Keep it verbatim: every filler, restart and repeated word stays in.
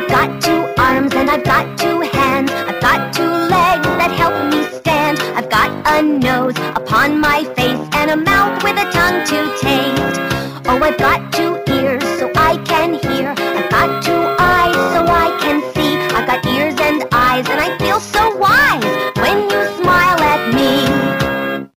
I've got two arms and I've got two hands. I've got two legs that help me stand. I've got a nose upon my face and a mouth with a tongue to taste. Oh, I've got two